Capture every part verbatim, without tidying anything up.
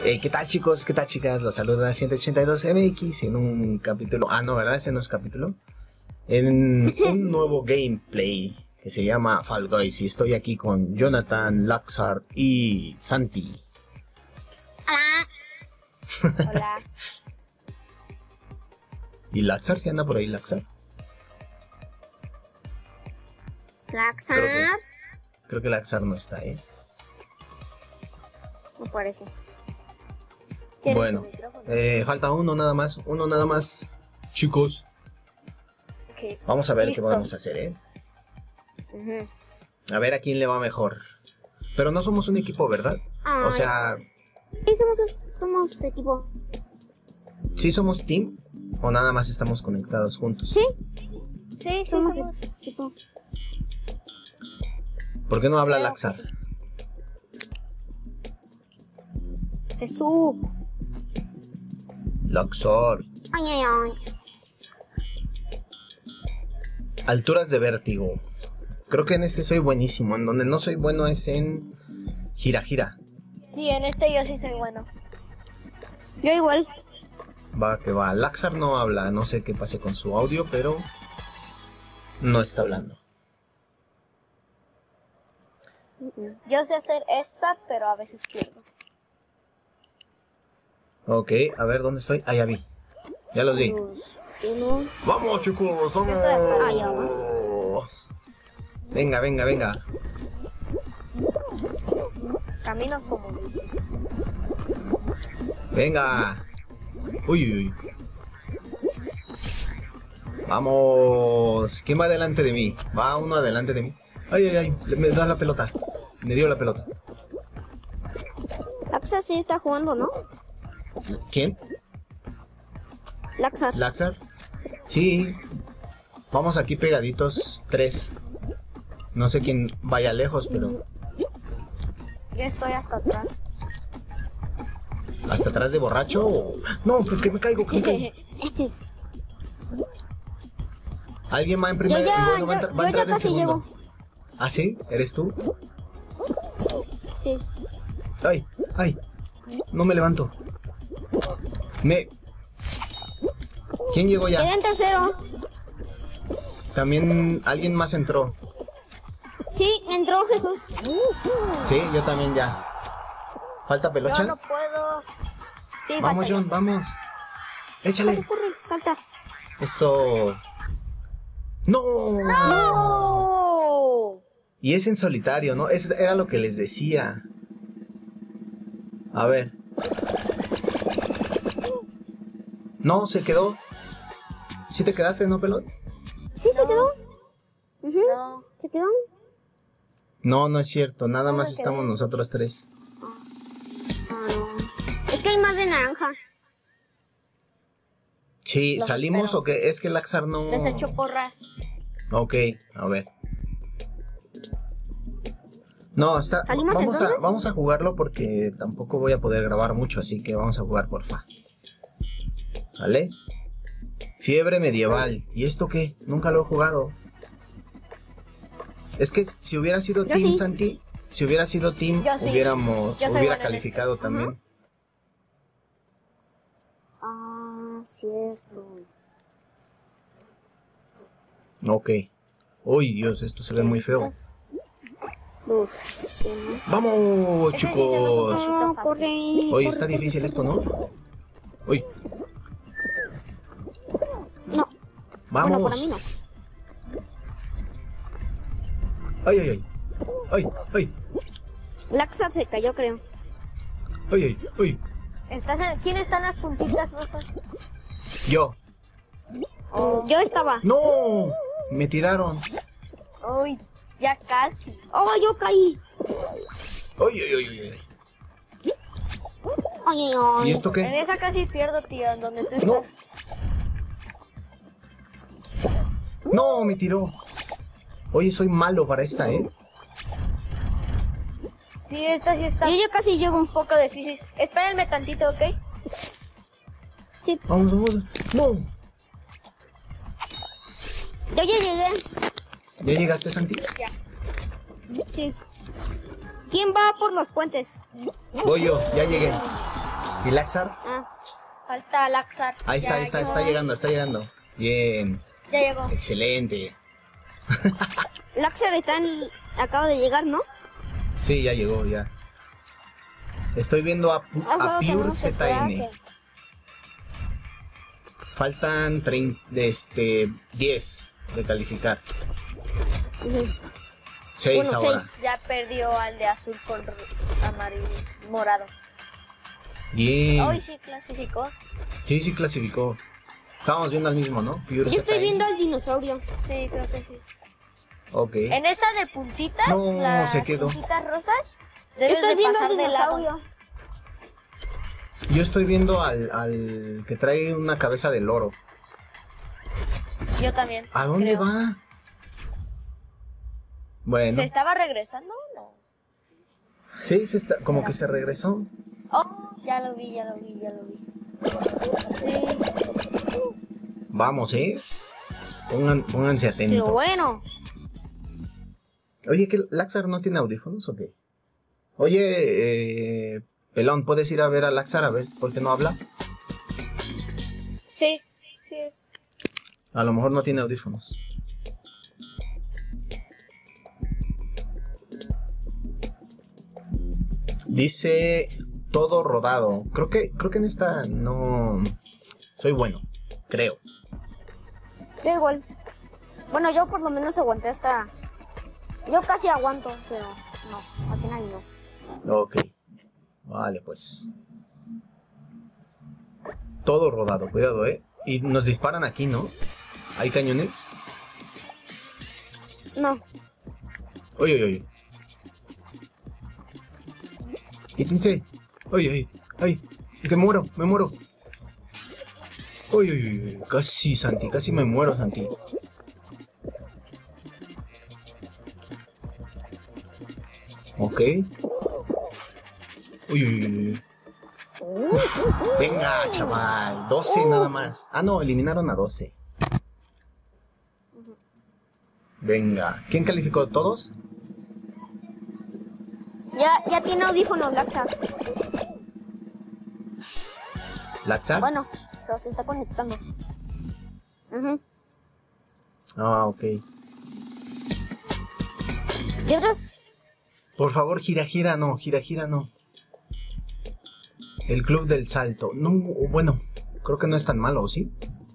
Hey, ¿qué tal chicos? ¿Qué tal chicas? Los saluda ciento ochenta y dos M X en un capítulo... Ah, no, ¿verdad? Ese no es capítulo. En un nuevo gameplay que se llama Fall Guys. Y estoy aquí con Jonathan, Laxar y Santi. Hola. Hola. ¿Y Laxar? ¿Si anda por ahí Laxar? Laxar. Creo que, creo que Laxar no está, ¿eh? No parece. Bueno, eh, falta uno nada más, uno nada más, chicos. Okay. Vamos a ver Listo. qué podemos hacer, ¿eh? Uh-huh. A ver a quién le va mejor. Pero no somos un equipo, ¿verdad? Ay. O sea... Sí, somos, somos equipo. ¿Sí somos team? ¿O nada más estamos conectados juntos? Sí. Sí, somos, somos equipo. ¿Por qué no habla Laxar? Jesús. Laxar. Ay, ay, ay. Alturas de vértigo. Creo que en este soy buenísimo. En donde no soy bueno es en gira gira. Sí, en este yo sí soy bueno. Yo igual. Va que va. Laxar no habla. No sé qué pase con su audio, pero no está hablando. Yo sé hacer esta, pero a veces pierdo. Ok, a ver, ¿dónde estoy? Ah, ya vi. Ya los vi. Uno. ¡Vamos, chicos! ¡Vamos! Ah, ya vamos. Venga, venga, venga. Camino como. Venga. Uy, uy. Vamos. ¿Quién va delante de mí? Va uno adelante de mí. Ay, ay, ay. Me da la pelota. Me dio la pelota. Laxar sí está jugando, ¿no? ¿Quién? Laxar. ¿Laxar? Sí. Vamos aquí pegaditos. Tres. No sé quién vaya lejos, pero... Yo estoy hasta atrás. ¿Hasta atrás de borracho? O... No, porque me caigo, que me caigo. ¿Alguien va en primer? Yo ya, bueno, va a, yo, entrar, va a yo entrar ya en casi segundo. llego. ¿Ah, sí? ¿Eres tú? Sí. ¡Ay! ¡Ay! No me levanto. Me... ¿Quién llegó ya? Quedé en tercero. También alguien más entró. Sí, entró Jesús. Sí, yo también ya. ¿Falta pelocha? Yo no puedo. Sí, Vamos, falta John, yo. vamos. Échale. Corre, corre, salta. Eso. ¡No! ¡No! Y es en solitario, ¿no? Eso era lo que les decía. A ver. No, se quedó. ¿Sí te quedaste, no, pelón? Sí, se quedó. Uh-huh. No. ¿Se quedó? No, no es cierto. Nada No más me estamos quedé. nosotros tres. Ah, no. Es que hay más de naranja. Sí, Los ¿salimos espero. o qué? Es que Laxar no... Les echo porras. Ok, a ver. No, está... ¿Salimos vamos a, entonces? vamos a jugarlo porque tampoco voy a poder grabar mucho, así que vamos a jugar, porfa. ¿Vale? Fiebre medieval. ¿Y esto qué? Nunca lo he jugado. Es que si hubiera sido Yo Team sí. Santi, si hubiera sido Team, Yo sí. hubiéramos, Yo soy hubiera buena en calificado esto. también. Ah, cierto. Ok. Uy, Dios, esto se ve muy feo. Uf. ¡Vamos, chicos! No, corre. Oye, corre, está corre, difícil corre. esto, ¿no? Uy, No. vamos. Bueno, para mí no. Ay, ay, ay. Ay, ay, Laxar se cayó, creo. ay, ay, ay. ¿Estás en... ¿Quién está en las puntitas rosas? Yo. Oh. Yo estaba. ¡No! Me tiraron. Uy, ya casi. Oh, yo caí. Ay, ay, ay, ay, ay. Ay, ay, ay. ¿Y esto En qué? esa casi pierdo, tío, en donde tú No. estás. No, me tiró. Oye, soy malo para esta, ¿eh? Sí, esta sí está. Yo ya casi llego. Un poco difícil. Espérenme tantito, ¿ok? Sí. Vamos, vamos. ¡No! Yo ya llegué. ¿Ya llegaste, Santi? Ya. Sí. ¿Quién va por los puentes? Voy yo, ya llegué. ¿Y Laxar? Ah, falta Laxar. Ahí está, ahí está, está llegando, está llegando. Bien. Ya llegó. Excelente. Laxar está en... acaba de llegar, ¿no? Sí, ya llegó, ya. Estoy viendo a, Ah, a solo Pure tenemos que Z esperar N. que- Faltan treinta, de este, diez de calificar. Ujú. seis Bueno, ahora. seis. Ya perdió al de azul con ro- amarillo, morado. Bien. Hoy sí clasificó. Sí, sí clasificó. Estábamos viendo al mismo, ¿no? Pure Yo estoy Z N. viendo al dinosaurio. Sí, creo que sí. Ok. En esa de puntitas, No, las se quedó. puntitas rosas, debes Estoy de viendo al pasar de lado. dinosaurio. Yo estoy viendo al, al que trae una cabeza de loro. Yo también. ¿A dónde creo. va? Bueno, ¿Se estaba regresando? No. sí, se está, como que se regresó. Oh, ya lo vi, ya lo vi, ya lo vi. Sí. Vamos, ¿eh? Pongan, pónganse atentos. Pero bueno. Oye, ¿que Laxar no tiene audífonos o qué? Oye, eh, Pelón, ¿puedes ir a ver a Laxar a ver por qué no habla? Sí, sí. A lo mejor no tiene audífonos. Dice todo rodado. Creo que, creo que en esta no soy bueno, creo. Yo igual. Bueno, yo por lo menos aguanté hasta... Yo casi aguanto, pero no, al final no. Ok. Vale, pues. Todo rodado, cuidado, eh. Y nos disparan aquí, ¿no? ¿Hay cañones? No. Oye, oye, oye. Quítense. Oye, oye. Ay, que me muero, me muero. Oye, oye, oye. Casi, Santi, casi me muero, Santi. Ok. Uy, uy, uy. Venga, chaval. doce nada más. Ah, no, eliminaron a doce. Venga. ¿Quién calificó? ¿Todos? Ya, ya tiene audífonos, Laxar. ¿Laxar? Bueno, se, se está conectando. Ujú. Ah, ok. Deberías... Por favor, gira, gira, no. Gira, gira, no. El club del salto. No, bueno. Creo que no es tan malo, ¿sí?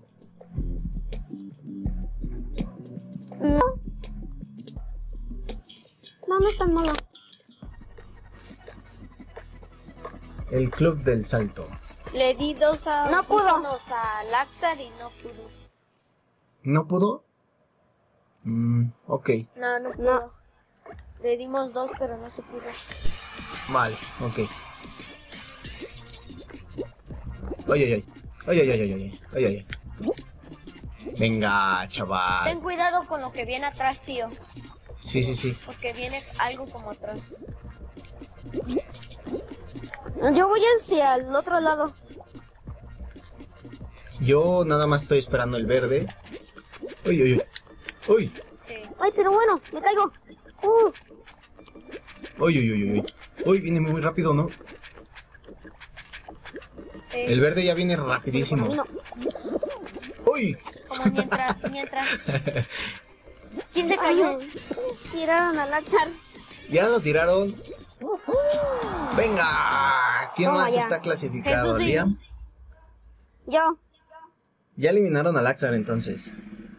No. No, no es tan malo. El club del salto. Le di dos a No pudo. a Laxar y no pudo. ¿No pudo? Mm, ok. No, no pudo. No. Le dimos dos, pero no se pudo. Vale, ok. Ay, ay, ay. Ay, ay, ay, ay, ay, ay, ay, ay. Venga, Ten chaval. cuidado con lo que viene atrás, tío. Sí, sí, sí. Porque viene algo como atrás. Yo voy hacia el otro lado. Yo nada más estoy esperando el verde. Uy, uy, uy. Uy, Sí. Ay, pero bueno, me caigo. Uh, uy, uy, uy, uy. Uy, viene muy rápido, ¿no? Sí. El verde ya viene por a mí rapidísimo. no. Uy. Como mientras, mientras. ¿Quién se cayó? Ay, tiraron al Laxar. Ya lo tiraron. Venga. ¿Quién Toma más ya. está clasificado, Jesús y- Liam? Yo. Ya eliminaron al Axar entonces.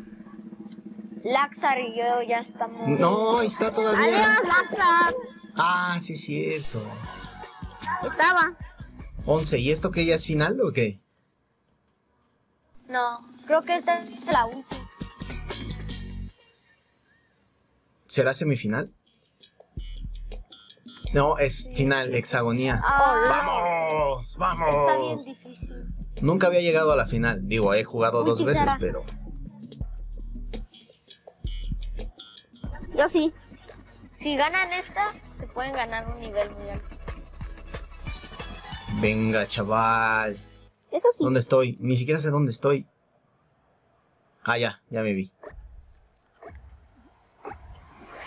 Laxar y yo ya estamos. No, ahí está todavía. Adiós, Laxar. Ah, sí es cierto. Estaba. once. ¿Y esto que ya es final o qué? No, creo que esta es la última. ¿Será semifinal? No, es final, hexagonía. Ah, ¡Vamos! está bien ¡Vamos! difícil. Nunca había llegado a la final. Digo, he jugado Uy, dos veces, Chizara. pero... Yo sí. Si ganan esta, se pueden ganar un nivel muy alto. Venga, chaval. Eso sí. ¿Dónde estoy? Ni siquiera sé dónde estoy. Ah, ya, ya me vi.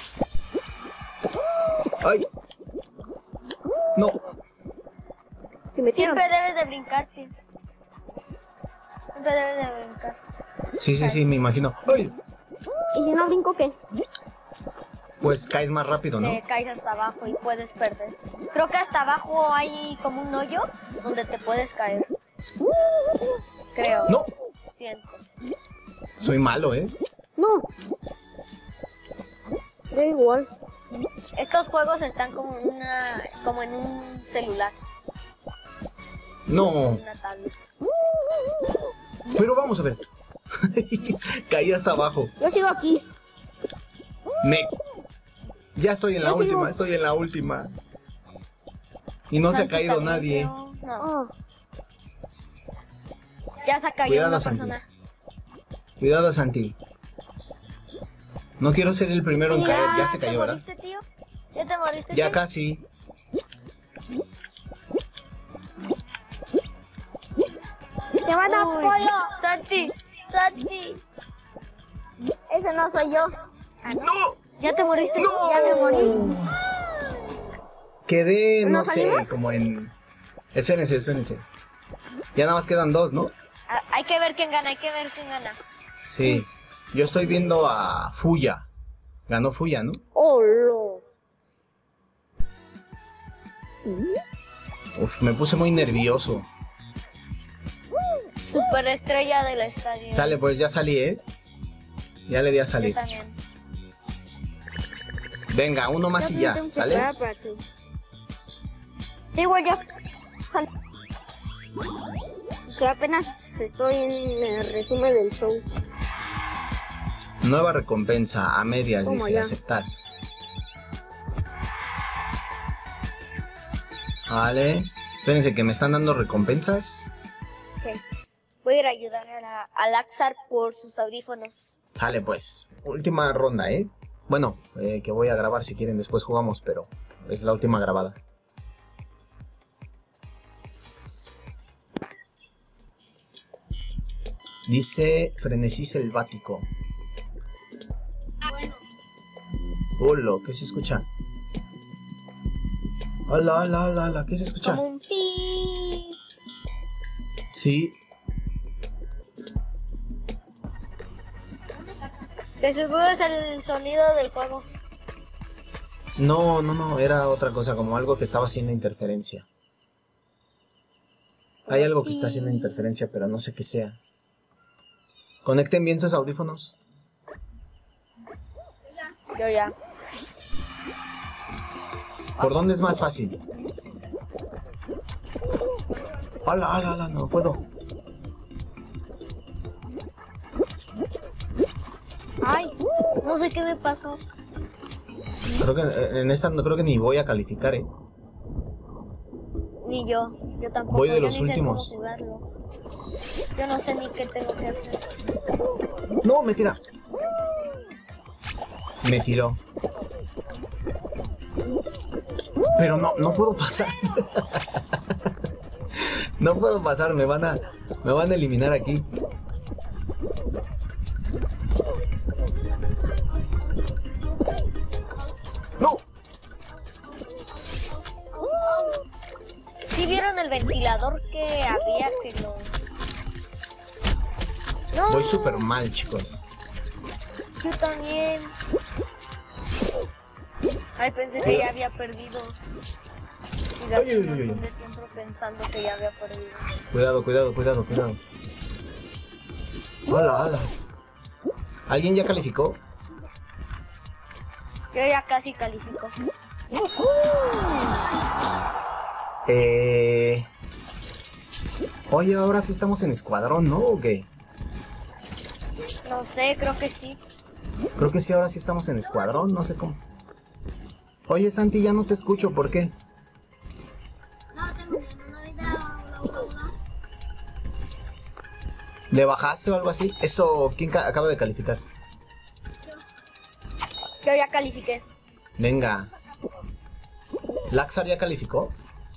¡Ay! No. Que me tiran. Siempre debes de brincar, tío. Siempre debes de brincar. Sí, sí, sí, me imagino. ¡Ay! ¿Y si no brinco qué? Pues caes más rápido, ¿no? Te caes hasta abajo y puedes perder. Creo que hasta abajo hay como un hoyo donde te puedes caer. Creo. No, Siento. soy malo, ¿eh? No. Da igual. Estos juegos están como en una, como en un celular, No, una tablet. pero vamos a ver. Caí hasta abajo. Yo sigo aquí. Me... Ya estoy en la Yo sigo. última, estoy en la última. Y no se ha Santi caído también, nadie. creo. No. Ah, Ya se ha caído Cuidado, una Santi. persona. Cuidado, Santi. No quiero ser el primero en caer. Ya se cayó, ¿te ¿verdad? moriste, tío? ¿Ya te moriste, Ya tío? casi. ¡Te van a Uy, pollo! Santi, Santi. Ese no soy yo. ¡No! ¿Ya te moriste? ¡No! Ya me morí. Quedé, no ¿No sé, salimos? como en... Espérense, espérense. Ya nada más quedan dos, ¿no? Ah, hay que ver quién gana, hay que ver quién gana. Sí. Yo estoy viendo a Fuya. Ganó Fuya, ¿no? Oh, no. Uf, me puse muy nervioso. Superestrella del estadio. Sale, pues ya salí, ¿eh? Ya le di a Yo salir. también. Venga, uno más y ya, Tengo que ¿sale? esperar para que- Igual ya sal- que apenas estoy en el resumen del show. Nueva recompensa, a medias, ¿Cómo dice, ya? aceptar. Vale. Espérense que me están dando recompensas. Ok. Voy a ir a ayudar a, la, a Laxar por sus audífonos. Vale, pues. Última ronda, ¿eh? Bueno, eh, que voy a grabar si quieren, después jugamos, pero es la última grabada. Dice frenesí selvático. Hola, ¿qué se escucha? Hola, hola, hola, hola, ¿qué se escucha? Como un pi. Sí, De seguro es el sonido del juego. no, no, no, era otra cosa, como algo que estaba haciendo interferencia. Hay algo que está haciendo interferencia, pero no sé qué sea. Conecten bien sus audífonos. Yo ya. ¿Por dónde es más fácil? Hola, hola, hola, no puedo. Ay, no sé qué me pasó. Creo que eh, en esta no creo que ni voy a calificar, eh. Ni yo, yo tampoco. Voy de yo los ni sé últimos. cómo jugarlo. Yo no sé ni qué tengo que hacer. No, me tira. Me tiró. Pero no, no puedo pasar. No puedo pasar, me van a, me van a eliminar aquí. No. ¿Sí vieron el ventilador que había que los... No, Voy súper mal, chicos. yo también. Ay, pensé que ya había perdido. Y Ay, gasté un ay, ay, montón de tiempo pensando que ya había perdido. Cuidado, cuidado, cuidado, cuidado. Hola, hola. ¿Alguien ya calificó? Yo ya casi califico. Eh... Oye, ahora sí estamos en escuadrón, ¿no? ¿O qué? No sé, creo que sí. Creo que sí, ahora sí estamos en escuadrón, no sé cómo. Oye, Santi, ya no te escucho, ¿por qué? ¿Le bajaste o algo así? Eso, ¿quién ca- acaba de calificar? Yo ya califiqué. Venga. ¿Laxar ya calificó?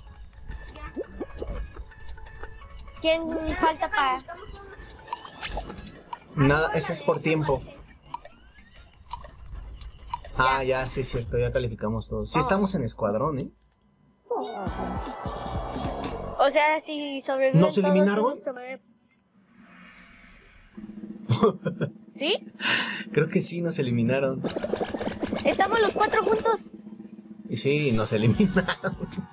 ¿Quién falta para...? Nada, ese es por tiempo. Ah, ya, sí es cierto, ya calificamos todos. Sí estamos en escuadrón, ¿eh? O sea, si sobreviven ¿Nos todos, eliminaron? sobre- ¿Sí? Creo que sí, nos eliminaron. Estamos los cuatro juntos. Y sí, nos eliminaron.